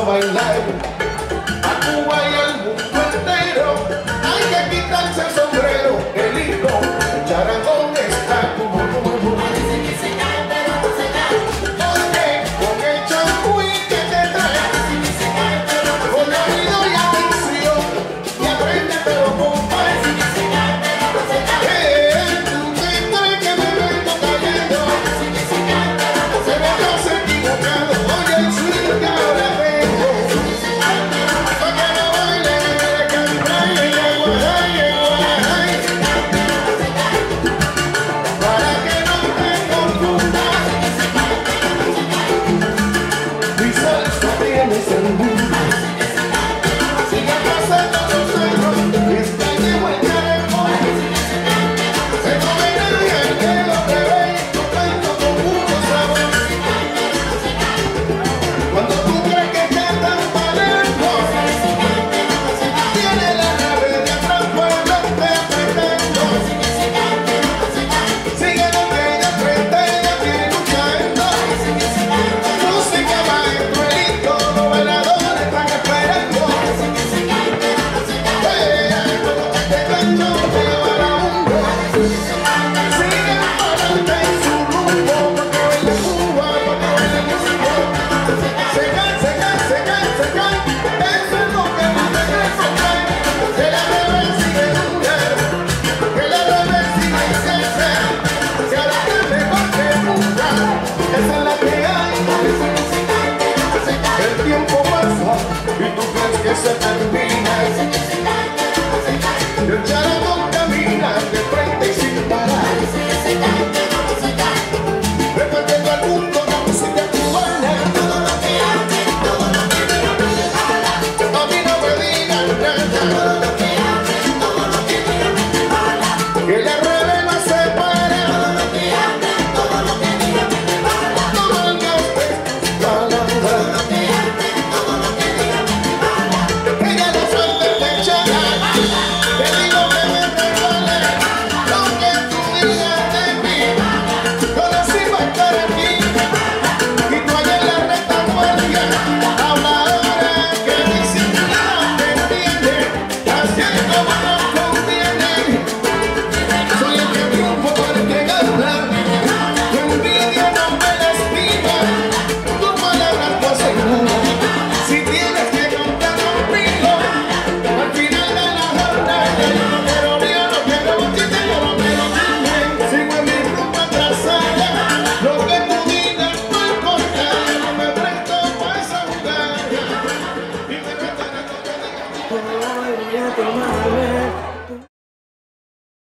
bailar a Cuba y al mundo entero. Hay que quitarse el sombrero, el hijo, el charangón está como Parece que se cae, pero no se cae. porque con el champú que te trae, Parece que se cae, pero no con se cae. oído y atención, y apréndetelo, compadre. Parece que se cae, pero no se cae. Tú te crees que me vengo cayendo, Parece que se cae, pero no se pero cae. yo sé equivocado. Oye, el swing que ahora tengo, Se cae, pero no se pa' que cae. no baile de cantar y de guay, guay, Pero no se cae. para que no te confundas. Se cae, pero no se cae. Mi salsa tiene sentido. Sigue pasando los años y está de vuelta de moda. Se come nadie que lo que ve y lo canto con mucho sabor. Cuando tú crees que estás tan talento, tiene la nave de atrás fuerte apretando. Sigue lo que ella enfrenta, ella viene luchando. Música, maestro, y todos los bailadores están esperando. Este canto te llevará a un mundo. Sigue adelante en su rumbo, porque baila Cuba, porque baila música. Se cae, se cae, se cae, se cae. Eso es lo que no te crees, cae. Que la bebé sigue dura, que la bebé sigue sincera. Que ahora que mejor que nunca, esa es la que hay. El tiempo pasa y tú crees que se termina. Y el